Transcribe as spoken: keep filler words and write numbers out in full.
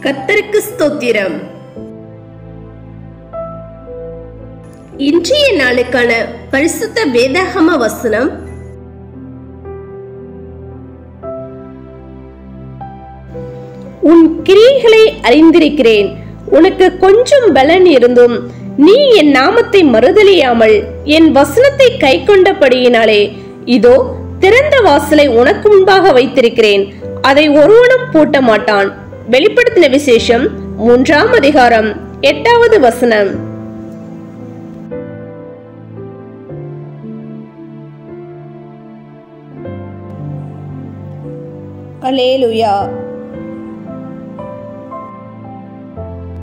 கர்த்தருக்கு ஸ்தோத்திரம். இன்றைய நாளுக்கான பரிசுத்த வேதாகம வசனம் உன் கிரியைகளை அறிந்திருக்கிறேன். உனக்கு கொஞ்சம் பலன் இருந்தும் நீ என் நாமத்தை மறுதலியாமல் என் வசனத்தை கை கொண்டபடியினாலே இதோ திறந்த வாசலை உனக்கு முன்பாக வைத்திருக்கிறேன், அதை ஒருவனும் பூட்ட மாட்டான். வெளிப்படுத்தின விசேஷம் மூன்றாம் அதிகாரம் எட்டாவது வசனம். அல்லேலூயா.